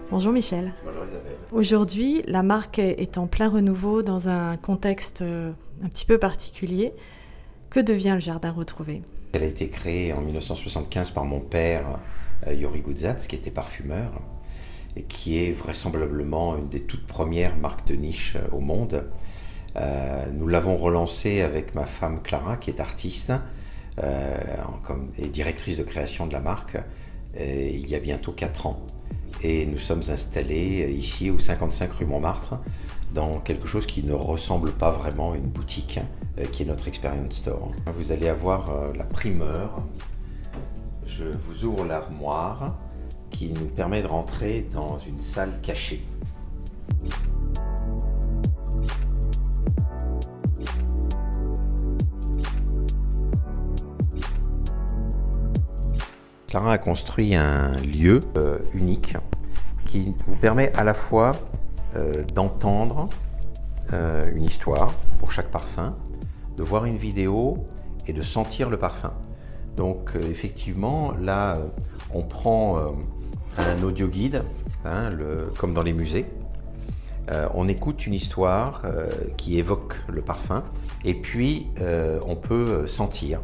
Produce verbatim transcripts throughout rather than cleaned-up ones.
Bonjour Michel. Bonjour Isabelle. Aujourd'hui, la marque est en plein renouveau dans un contexte un petit peu particulier. Que devient le Jardin Retrouvé? Elle a été créée en mille neuf cent soixante-quinze par mon père, Yori Guzatz, qui était parfumeur et qui est vraisemblablement une des toutes premières marques de niche au monde. Euh, nous l'avons relancée avec ma femme Clara, qui est artiste euh, comme, et directrice de création de la marque, et il y a bientôt quatre ans. Et nous sommes installés ici au cinquante-cinq rue Montmartre dans quelque chose qui ne ressemble pas vraiment à une boutique, qui est notre Experience Store. Vous allez avoir la primeur. Je vous ouvre l'armoire qui nous permet de rentrer dans une salle cachée. Clara a construit un lieu euh, unique qui vous permet à la fois euh, d'entendre euh, une histoire pour chaque parfum, de voir une vidéo et de sentir le parfum. Donc euh, effectivement, là, euh, on prend euh, un audio guide, hein, le, comme dans les musées. Euh, on écoute une histoire euh, qui évoque le parfum et puis euh, on peut sentir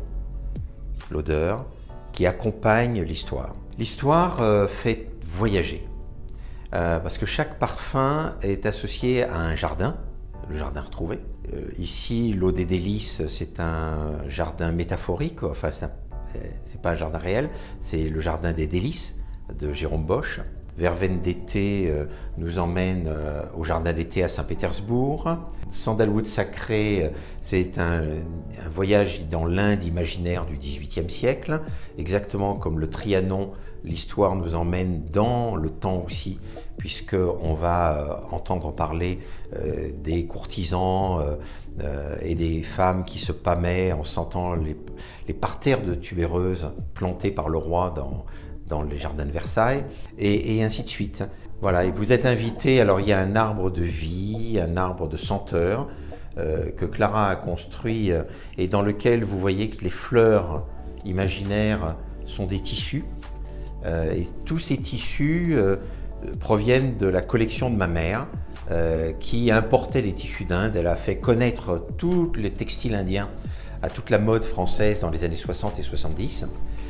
l'odeur qui accompagne l'histoire. L'histoire euh, fait voyager, euh, parce que chaque parfum est associé à un jardin, le jardin retrouvé. Euh, ici, l'Eau des Délices, c'est un jardin métaphorique, enfin c'est pas un jardin réel, c'est le jardin des délices de Jérôme Bosch. Verveine d'été euh, nous emmène euh, au jardin d'été à Saint-Pétersbourg. Sandalwood sacré, euh, c'est un, un voyage dans l'Inde imaginaire du dix-huitième siècle. Exactement comme le Trianon, l'histoire nous emmène dans le temps aussi, puisqu'on va euh, entendre parler euh, des courtisans euh, euh, et des femmes qui se pâmaient en sentant les, les parterres de tubéreuses plantées par le roi dans dans les jardins de Versailles, et, et ainsi de suite. Voilà, et vous êtes invité, alors il y a un arbre de vie, un arbre de senteur, euh, que Clara a construit, euh, et dans lequel vous voyez que les fleurs imaginaires sont des tissus, euh, et tous ces tissus euh, proviennent de la collection de ma mère, euh, qui importait les tissus d'Inde. Elle a fait connaître tous les textiles indiens à toute la mode française dans les années soixante et soixante-dix.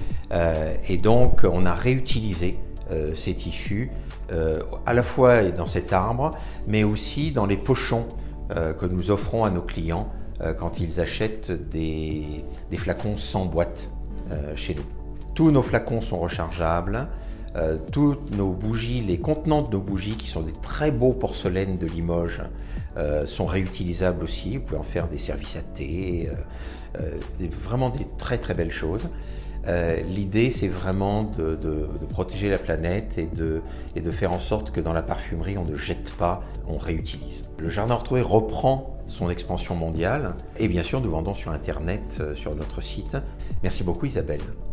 Euh, et donc on a réutilisé euh, ces tissus euh, à la fois dans cet arbre, mais aussi dans les pochons euh, que nous offrons à nos clients euh, quand ils achètent des, des flacons sans boîte euh, chez nous. Tous nos flacons sont rechargeables, euh, toutes nos bougies, les contenants de nos bougies qui sont des très beaux porcelaines de Limoges euh, sont réutilisables aussi. Vous pouvez en faire des services à thé, euh, euh, des, vraiment des très très belles choses. Euh, L'idée, c'est vraiment de, de, de protéger la planète et de, et de faire en sorte que dans la parfumerie, on ne jette pas, on réutilise. Le Jardin Retrouvé reprend son expansion mondiale et bien sûr, nous vendons sur Internet, sur notre site. Merci beaucoup Isabelle.